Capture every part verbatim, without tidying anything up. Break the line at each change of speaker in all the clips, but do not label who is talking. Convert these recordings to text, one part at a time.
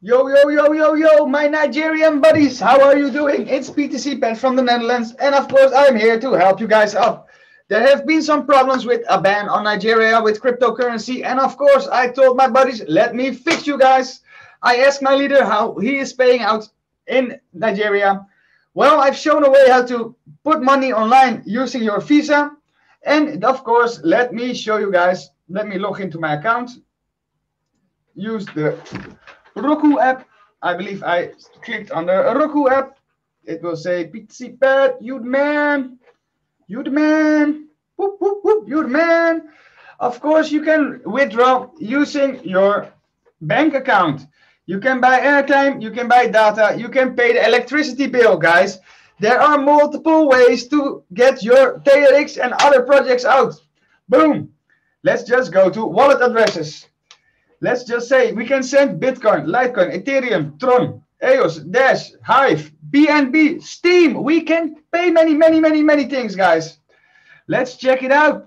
Yo, yo, yo, yo, yo, my Nigerian buddies, how are you doing? It's P T C Pet from the Netherlands, and of course, I'm here to help you guys out. There have been some problems with a ban on Nigeria with cryptocurrency, and of course, I told my buddies, let me fix you guys. I asked my leader how he is paying out in Nigeria. Well, I've shown a way how to put money online using your Visa, and of course, let me show you guys. Let me log into my account. Use the Roku app. I believe I clicked on the Roku app. It will say P T C Pet, you the man, you the man, whoop, whoop, whoop, you the man. Of course, you can withdraw using your bank account. You can buy airtime, you can buy data, you can pay the electricity bill, guys. There are multiple ways to get your T R X and other projects out. Boom. Let's just go to wallet addresses. Let's just say we can send Bitcoin, Litecoin, Ethereum, Tron, E O S, Dash, Hive, B N B, Steam. We can pay many, many, many, many things, guys. Let's check it out.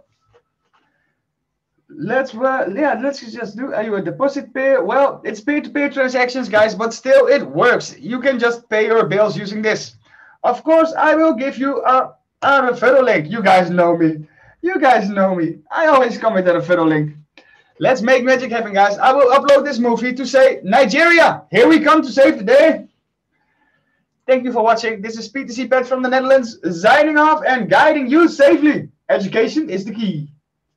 Let's uh, yeah, let's just do. Are you a deposit pair? Well, it's peer-to-peer transactions, guys, but still it works. You can just pay your bills using this. Of course, I will give you a, a referral link. You guys know me. You guys know me. I always come with a referral link. Let's make magic happen, guys. I will upload this movie to say, Nigeria, here we come to save the day. Thank you for watching. This is P T C Pet from the Netherlands, signing off and guiding you safely. Education is the key.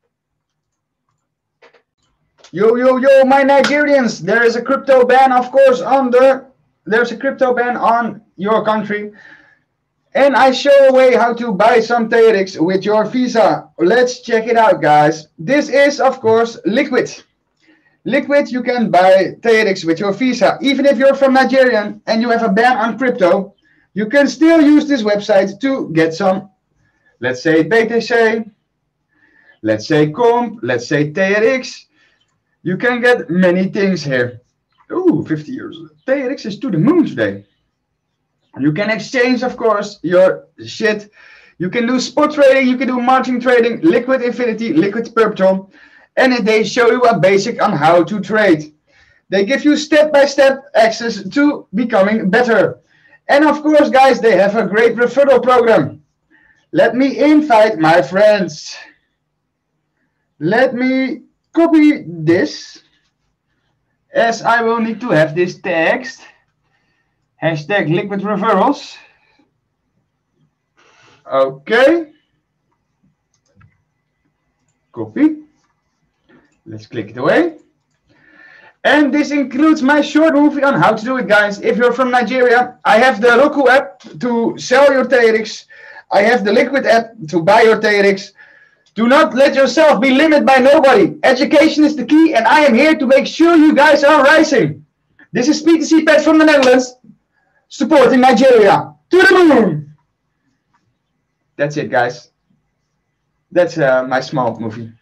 Yo, yo, yo, my Nigerians. There is a crypto ban, of course, on the... There's a crypto ban on your country. And I show a way how to buy some T R X with your Visa. Let's check it out, guys. This is, of course, Liquid. Liquid, you can buy T R X with your Visa. Even if you're from Nigeria and you have a ban on crypto, you can still use this website to get some, let's say, B T C, let's say, Comp, let's say, T R X. You can get many things here. Ooh, fifty years. T R X is to the moon today. You can exchange, of course, your shit. You can do spot trading, you can do margin trading, liquid infinity, liquid perpetual, and they show you a basic on how to trade. They give you step-by-step access to becoming better. And of course, guys, they have a great referral program. Let me invite my friends. Let me copy this, as I will need to have this text. Hashtag liquid referrals. Okay. Copy. Let's click it away. And this includes my short movie on how to do it, guys. If you're from Nigeria, I have the Roku app to sell your T R X. I have the Liquid app to buy your T R X. Do not let yourself be limited by nobody. Education is the key, and I am here to make sure you guys are rising. This is P T C Pet from the Netherlands, supporting Nigeria to the moon. That's it, guys. That's uh, my small movie.